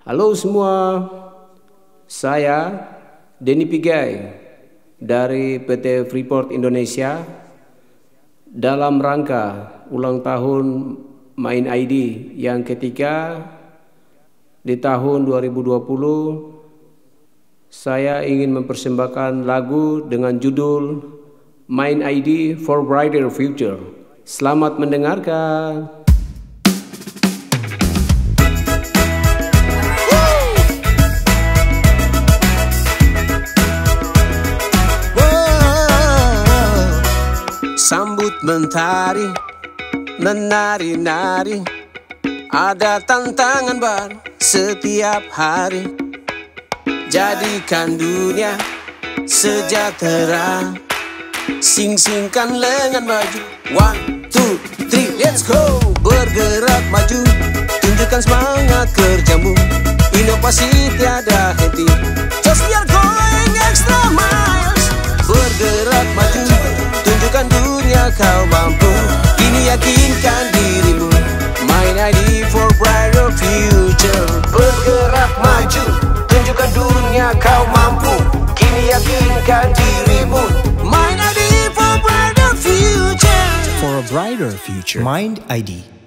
Halo semua, saya Denny Pigai dari PT Freeport Indonesia dalam rangka ulang tahun Mind ID yang ketiga di tahun 2020. Saya ingin mempersembahkan lagu dengan judul Mind ID for Brighter Future. Selamat mendengarkan. Sambut mentari, menari-nari, ada tantangan baru setiap hari. Jadikan dunia sejahtera, sing-singkan lengan maju. 1, 2, 3, let's go. Bergerak maju, tunjukkan semangat kerjamu. Inovasi tiada henti, just we are going extra miles. Bergerak maju, tunjukkan dunia kau mampu. Kini yakinkan dirimu, Mind ID for brighter future. Bergerak maju, tunjukkan dunia kau mampu. Kini yakinkan dirimu, Mind ID for brighter future. For a brighter future, Mind ID.